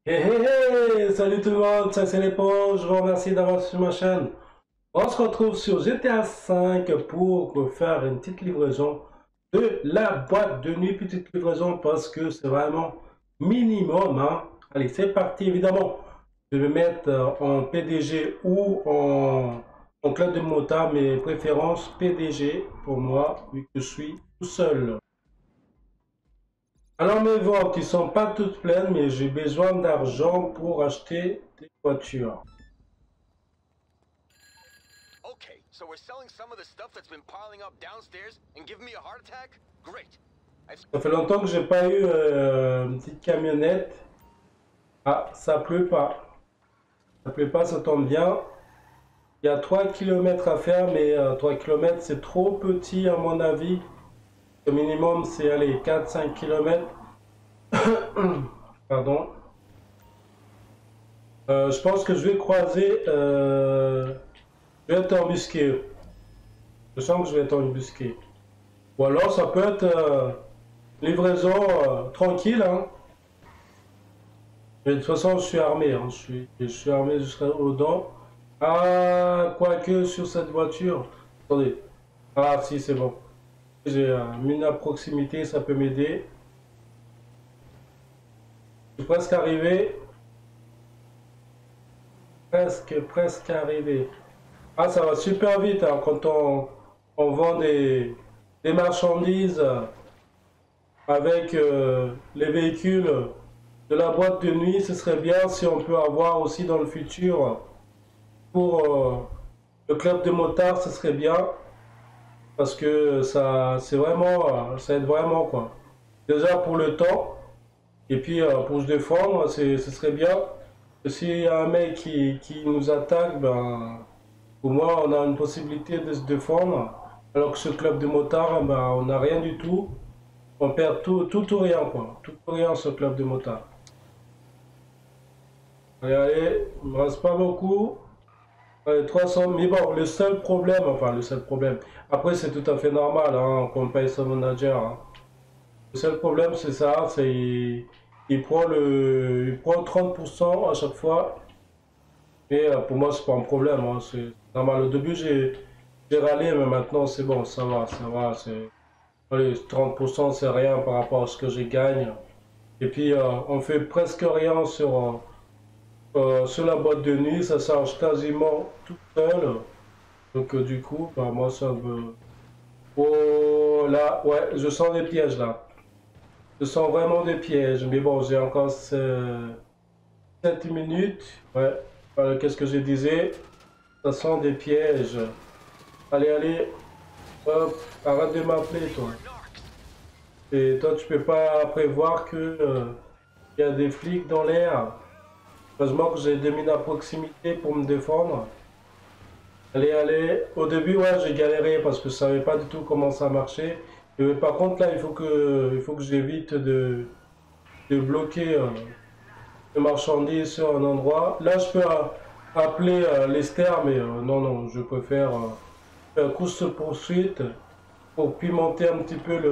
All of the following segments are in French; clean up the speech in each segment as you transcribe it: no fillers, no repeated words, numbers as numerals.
Hey, hey, hey, salut tout le monde, ça c'est les pros, je vous remercie d'avoir sur ma chaîne. On se retrouve sur GTA 5 pour faire une petite livraison de la boîte de nuit, petite livraison parce que c'est vraiment minimum, hein. Allez, c'est parti, évidemment. Je vais mettre en PDG ou en club de motard, mes préférences PDG pour moi, vu que je suis tout seul. Alors mes ventes, ils sont pas toutes pleines, mais j'ai besoin d'argent pour acheter des voitures. Okay, so we're selling some of the stuff that's been piling up downstairs and giving me a heart attack? Great. I've... Ça fait longtemps que j'ai pas eu une petite camionnette. Ah, ça pleut pas. Ça pleut pas, ça tombe bien. Il y a 3 kilomètres à faire, mais 3 km c'est trop petit à mon avis. Le minimum c'est aller 4-5 km. Pardon. Je pense que je vais croiser. Je vais être embusqué. Je sens que je vais être embusqué. Ou alors ça peut être livraison tranquille, hein. Mais de toute façon, je suis armé, hein. Je suis armé jusqu'aux dents. Ah, quoique sur cette voiture. Attendez. Ah, si, c'est bon. J'ai un mine à proximité, ça peut m'aider. Je suis presque arrivé. Presque arrivé. Ah, ça va super vite, hein, quand on vend des marchandises avec les véhicules de la boîte de nuit. Ce serait bien si on peut avoir aussi dans le futur pour le club de motards, ce serait bien parce que ça, c'est vraiment, ça aide vraiment quoi. Déjà pour le temps et puis pour se défendre, ce serait bien. S'il y a un mec qui nous attaque, ben, au moins on a une possibilité de se défendre. Alors que ce club de motards, ben, on n'a rien du tout. On perd tout ou rien quoi. Tout ou rien ce club de motards. Allez, allez, il me reste pas beaucoup. Ouais, 300, mais bon, le seul problème, enfin le seul problème, après c'est tout à fait normal hein, qu'on paye son manager, hein. Le seul problème c'est ça, c'est il prend 30% à chaque fois, et pour moi c'est pas un problème, hein, c'est normal. Au début j'ai râlé, mais maintenant c'est bon, ça va, c'est, allez, 30% c'est rien par rapport à ce que je gagne. Et puis on fait presque rien sur la boîte de nuit, ça charge quasiment tout seul. Donc du coup, bah, moi ça me... Oh là, ouais, je sens des pièges là. Je sens vraiment des pièges. Mais bon, j'ai encore 7 minutes. Ouais, voilà, qu'est-ce que je disais? Ça sent des pièges. Allez, allez, hop, arrête de m'appeler toi. Et toi, tu peux pas prévoir que il y a des flics dans l'air. Heureusement que j'ai des mines à proximité pour me défendre. Allez, allez. Au début, ouais, j'ai galéré parce que je savais pas du tout comment ça marchait. Et par contre, là, il faut que j'évite de bloquer les marchandises sur un endroit. Là, je peux appeler Lester, mais non, non, je préfère faire course-poursuite pour pimenter un petit peu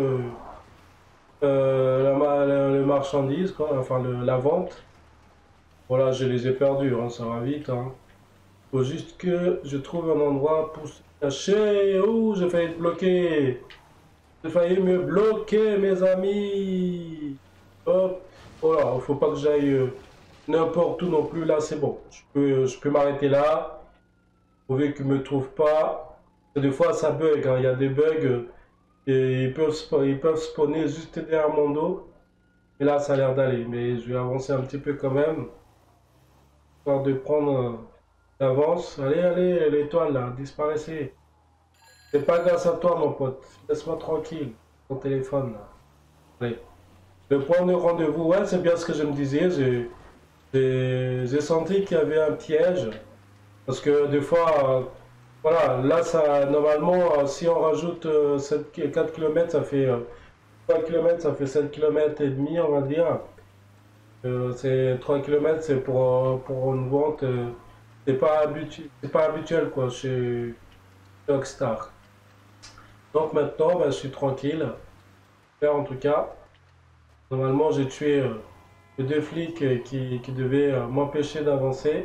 le marchandise, quoi, enfin la vente. Voilà, je les ai perdus, hein, ça va vite, hein. Faut juste que je trouve un endroit pour se cacher. Ouh, j'ai failli être bloqué. J'ai failli me bloquer, mes amis. Hop. Voilà, faut pas que j'aille n'importe où non plus. Là, c'est bon. Je peux m'arrêter là. Pourvu qu'ils me trouvent pas. Et des fois, ça bug, hein. Il y a des bugs et ils peuvent spawner juste derrière mon dos. Et là, ça a l'air d'aller. Mais je vais avancer un petit peu quand même. Histoire de prendre d'avance. Allez, allez, l'étoile là, disparaissez. C'est pas grâce à toi, mon pote. Laisse-moi tranquille. Ton téléphone là. Allez. Le point de rendez-vous, ouais, c'est bien ce que je me disais. J'ai senti qu'il y avait un piège. Parce que des fois, voilà, là, ça, normalement, si on rajoute 4 km, ça fait 3 km, ça fait 7 km et demi, on va dire. C'est 3 km, c'est pour une vente. C'est pas habituel, quoi, chez Rockstar. Donc maintenant, ben, je suis tranquille. Là, en tout cas, normalement, j'ai tué les deux flics qui devaient m'empêcher d'avancer.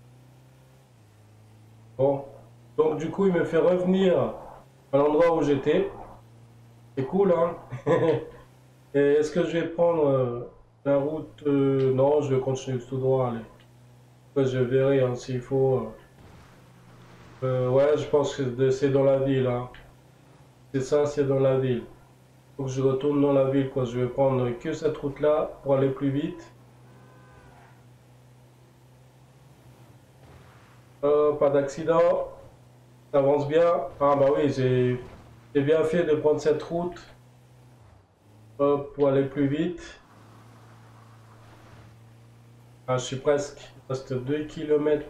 Bon, donc du coup il me fait revenir à l'endroit où j'étais. C'est cool, hein. Et est-ce que je vais prendre la route non, je vais continuer tout droit, allez. Après, je verrai hein, s'il faut. Ouais, je pense que c'est dans la ville, hein. C'est ça, c'est dans la ville. Faut que je retourne dans la ville, quoi. Je vais prendre que cette route-là pour aller plus vite. Pas d'accident. Ça avance bien. Ah bah oui, j'ai bien fait de prendre cette route pour aller plus vite. Ah, je suis presque. Il reste 2 km.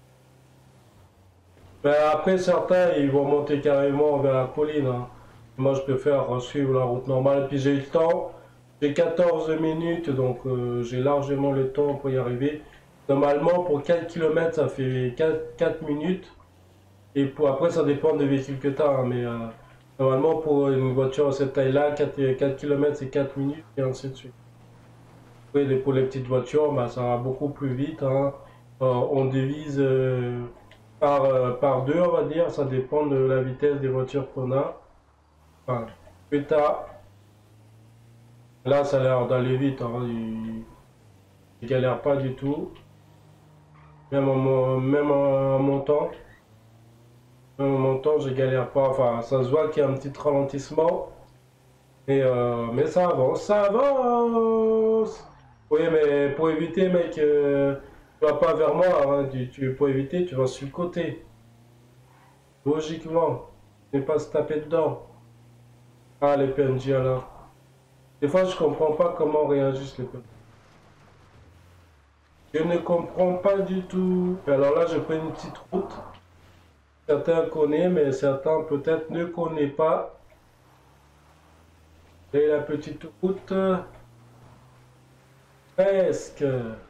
Ben, après, certains, ils vont monter carrément vers la colline, hein. Moi, je préfère suivre la route normale. Et puis, j'ai eu le temps. J'ai 14 minutes, donc j'ai largement le temps pour y arriver. Normalement, pour 4 km, ça fait 4 minutes. Et pour après, ça dépend des véhicules que tu as. Hein, mais normalement, pour une voiture de cette taille-là, 4 km, c'est 4 minutes, et ainsi de suite. Après, pour les petites voitures, bah, ça va beaucoup plus vite. Hein. On divise par deux, on va dire. Ça dépend de la vitesse des voitures qu'on a. Enfin, plus tard. Là, ça a l'air d'aller vite. Hein. Il galère pas du tout. Même en montant. Même en montant, je galère pas. Enfin, ça se voit qu'il y a un petit ralentissement. Mais ça avance, ça avance. Oui, mais pour éviter, mec, tu vas pas vers moi. Hein. Pour éviter, tu vas sur le côté. Logiquement. Ne pas se taper dedans. Ah, les PNJ alors. Des fois, je comprends pas comment réagissent les PNJ. Je ne comprends pas du tout. Alors là, je prends une petite route. Certains connaissent, mais certains peut-être ne connaissent pas. Et la petite route. Presque.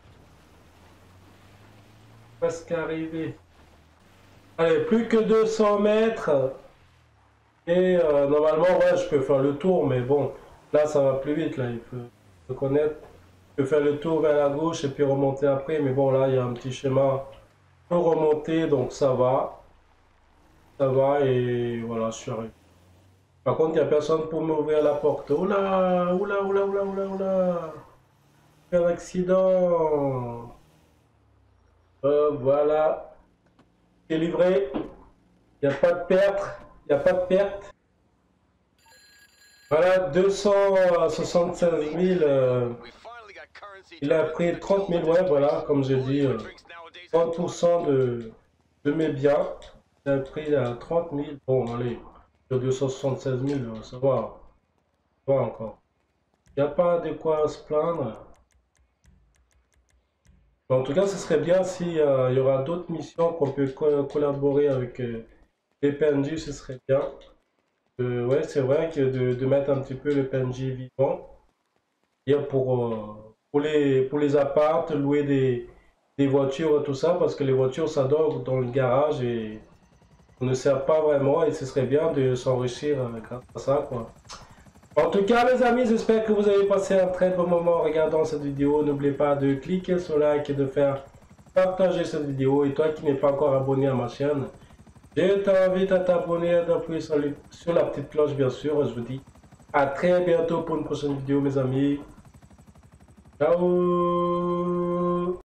Presque arrivé. Allez, plus que 200 mètres. Et normalement, ouais, je peux faire le tour, mais bon, là, ça va plus vite. Là, il faut connaître. Je peux faire le tour vers la gauche et puis remonter après. Mais bon, là, il y a un petit schéma pour remonter, donc ça va. Ça va et voilà, je suis arrivé. Par contre, il n'y a personne pour m'ouvrir la porte. Oula, oula, oula, oula, oula, oula. Un accident. Voilà. C'est livré. Il n'y a pas de perte. Il n'y a pas de perte. Voilà, 276 000. Il a pris 30 000, ouais, voilà, comme j'ai dit, 30% de mes biens. Il a pris 30 000. Bon, allez, sur 276 000, ça va. Ça va encore. Il n'y a pas de quoi se plaindre. En tout cas, ce serait bien s'il y aura d'autres missions qu'on peut collaborer avec les PNJ, ce serait bien. Ouais, c'est vrai que de mettre un petit peu le PNJ vivant. Et pour les apparts, louer des voitures et tout ça, parce que les voitures, ça dort dans le garage et on ne sert pas vraiment et ce serait bien de s'enrichir grâce à ça, quoi. En tout cas, les amis, j'espère que vous avez passé un très bon moment en regardant cette vidéo. N'oubliez pas de cliquer sur like et de faire partager cette vidéo. Et toi qui n'es pas encore abonné à ma chaîne, je t'invite à t'abonner et d'appuyer sur la petite cloche, bien sûr. Je vous dis à très bientôt pour une prochaine vidéo, mes amis. Ciao!